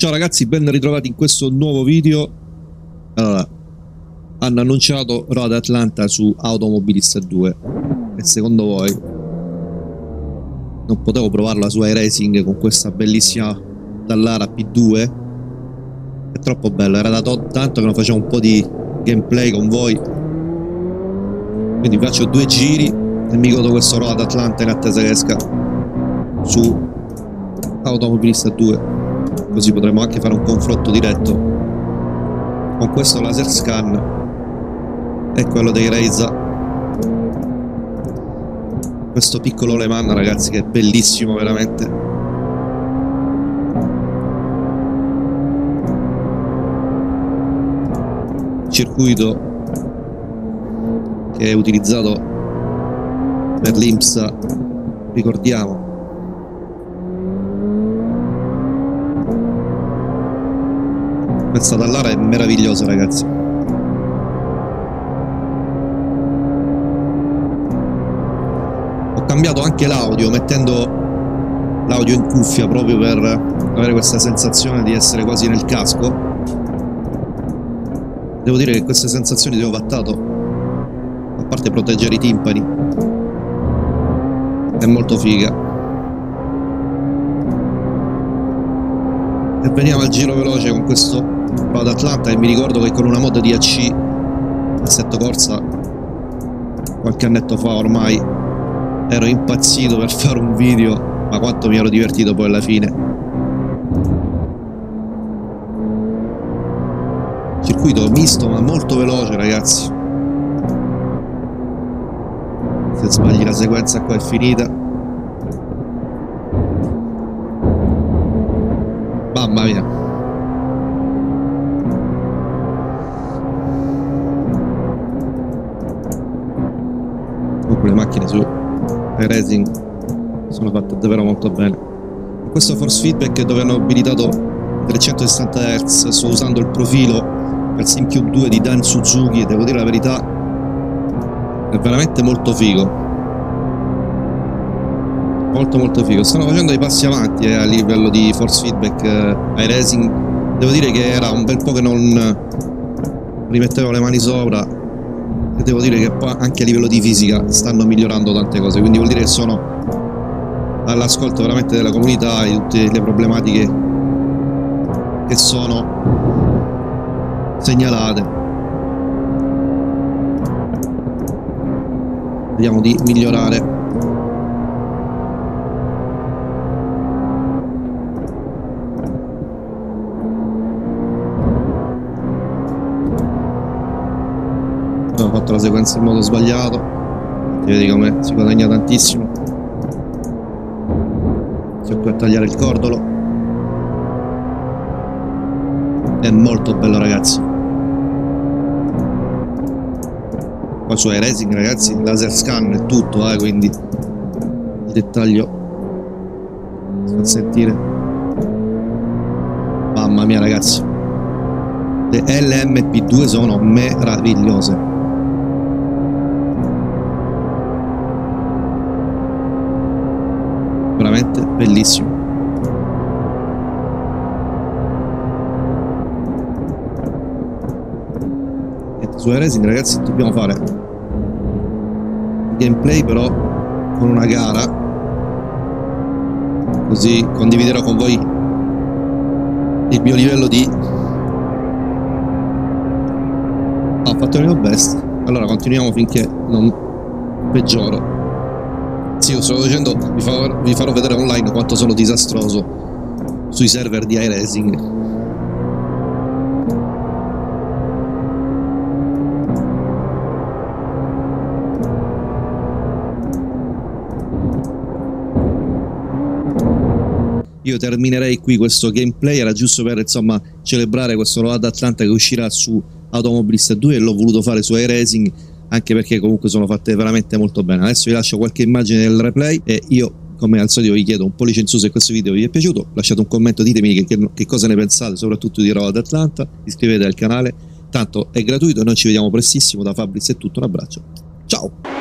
Ciao ragazzi, ben ritrovati in questo nuovo video. Allora, hanno annunciato Road Atlanta su Automobilista 2 e secondo voi non potevo provarla su iRacing con questa bellissima Dallara P2? È troppo bello, era da tanto che non facevo un po' di gameplay con voi, quindi faccio 2 giri e mi godo questo Road Atlanta in attesa che esca su Automobilista 2. Così potremo anche fare un confronto diretto con questo laser scan e quello dei Reiza, questo piccolo Le Mans, ragazzi, che è bellissimo veramente. Circuito che è utilizzato per l'IMSA, ricordiamo. Questa Dallara è meravigliosa, ragazzi. Ho cambiato anche l'audio, mettendo l'audio in cuffia proprio per avere questa sensazione di essere quasi nel casco. Devo dire che queste sensazioni di ovattato, a parte proteggere i timpani, è molto figa. E veniamo al giro veloce con questo Road Atlanta, e mi ricordo che con una mod di AC assetto corsa qualche annetto fa ormai ero impazzito per fare un video, ma quanto mi ero divertito poi alla fine. Circuito misto ma molto veloce, ragazzi. Se sbagli la sequenza qua è finita. Mamma mia. Comunque le macchine su iRacing sono fatte davvero molto bene. Questo force feedback dove hanno abilitato 360 Hz, sto usando il profilo per SimCube 2 di Dan Suzuki, devo dire la verità, è veramente molto figo. Molto figo. Stanno facendo dei passi avanti a livello di force feedback iRacing. Devo dire che era un bel po' che non rimettevo le mani sopra, e devo dire che poi anche a livello di fisica stanno migliorando tante cose, quindi vuol dire che sono all'ascolto veramente della comunità e di tutte le problematiche che sono segnalate. Vediamo di migliorare. Ho fatto la sequenza in modo sbagliato, vedi come si guadagna tantissimo. Sto qui a tagliare il cordolo. È molto bello, ragazzi. Qua su iRacing, ragazzi, laser scan e tutto, quindi il dettaglio si fa sentire. Mamma mia, ragazzi, le LMP2 sono meravigliose. Veramente bellissimo. E su iRacing, ragazzi, dobbiamo fare gameplay però con una gara, così condividerò con voi il mio livello di... ho fatto il mio best. Allora continuiamo finché non peggioro. Sì, sto dicendo, vi farò vedere online quanto sono disastroso sui server di iRacing. Io terminerei qui questo gameplay, era giusto per, insomma, celebrare questo Road Atlanta che uscirà su Automobilista 2 e l'ho voluto fare su iRacing, anche perché comunque sono fatte veramente molto bene. Adesso vi lascio qualche immagine del replay e io, come al solito, vi chiedo un pollice in su se questo video vi è piaciuto, lasciate un commento, ditemi che cosa ne pensate soprattutto di Road Atlanta, iscrivetevi al canale, tanto è gratuito e noi ci vediamo prestissimo. Da Fabrizio è tutto, un abbraccio, ciao!